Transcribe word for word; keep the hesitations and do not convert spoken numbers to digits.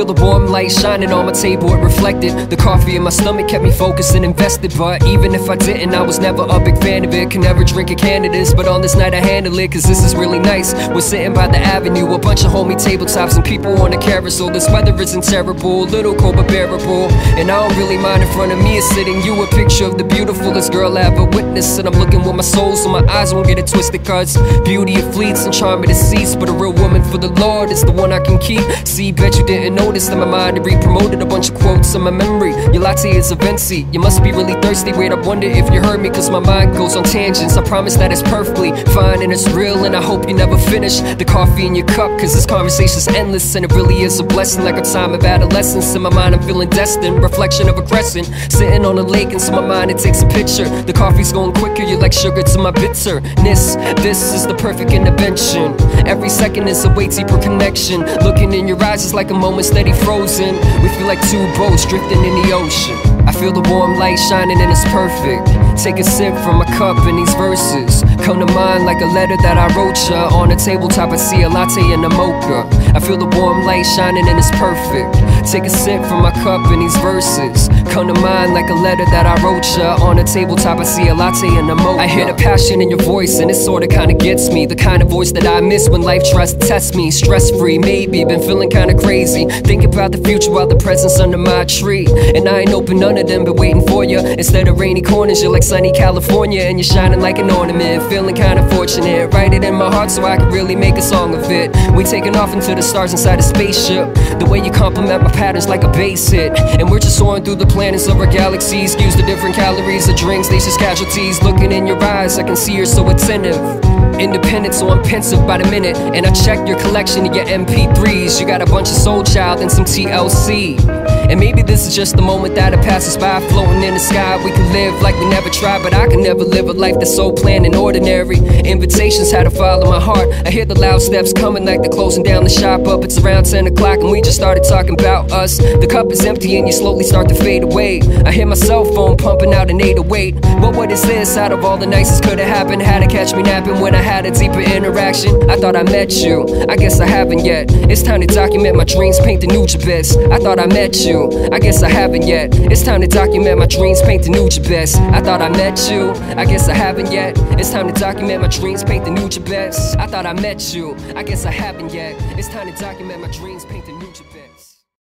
feel the warm light shining on my table, it reflected. The coffee in my stomach kept me focused and invested. But even if I didn't, I was never a big fan of it. Can never drink a can of this, but on this night I handle it, cause this is really nice. We're sitting by the avenue, a bunch of homey tabletops and people on a carousel. This weather isn't terrible, little cold but bearable. And I don't really mind. In front of me is sitting you, a picture of the beautifulest girl I ever witnessed. And I'm looking with my soul so my eyes won't get it twisted, cause beauty of fleets and charm of deceased, but a real woman for the Lord is the one I can keep. See, bet you didn't notice that my mind had re-promoted a bunch of quotes in my memory. Your latte is a Vinci, you must be really thirsty. Wait, I wonder if you heard me, cause my mind goes on tangents. I promise that it's perfectly fine and it's real, and I hope you never finish the coffee in your cup, cause this conversation's endless. And it really is a blessing, like a time of adolescence. In my mind I'm feeling destined, reflection of a crescent, sitting on a lake, and so my mind it takes a picture. The coffee's going quicker, you're like sugar to my bitterness. This is the perfect intervention. Every second is a way deeper connection. Looking in your eyes is like a moment steady frozen. We feel like two boats drifting in the ocean. I feel the warm light shining and it's perfect. Take a sip from a cup and these verses come to mind like a letter that I wrote ya. On a tabletop I see a latte and a mocha. I feel the warm light shining and it's perfect. Take a sip from my cup and these verses come to mind like a letter that I wrote ya. On a tabletop I see a latte and a mocha. I hear the passion in your voice and it sorta kinda gets me. The kind of voice that I miss when life tries to test me. Stress free, maybe, been feeling kinda crazy. Think about the future while the present's under my tree. And I ain't open none of them, but waiting for you. Instead of rainy corners, you're like sunny California, and you're shining like an ornament. Feeling kinda fortunate, write it in my heart so I can really make a song of it. We taking off into the stars inside a spaceship. The way you compliment my patterns like a bass hit. And we're just soaring through the planets of our galaxies. Use the different calories of drinks, they just casualties. Looking in your eyes, I can see you're so attentive. Independent, so I'm pensive by the minute. And I check your collection of your M P threes. You got a bunch of Soul Child and some T L C. And maybe this is just the moment that it passes by, floating in the sky. We can live like we never tried, but I can never live a life that's so plain and ordinary. Invitations had to follow my heart. I hear the loud steps coming like they're closing down the shop up. It's around ten o'clock and we just started talking about us. The cup is empty and you slowly start to fade away. I hear my cell phone pumping out an eight oh eight. But what is this? Out of all the nicest could have happened, had to catch me napping when I had a deeper interaction. I thought I met you, I guess I haven't yet. It's time to document my dreams, paint the Nujabes. I thought I met you, I guess I haven't yet. It's time to document my dreams, paint the Nujabes. I thought I met you, I guess I haven't yet. It's time to document my dreams, paint the Nujabes. I thought I met you, I guess I haven't yet. It's time to document my dreams, paint the Nujabes.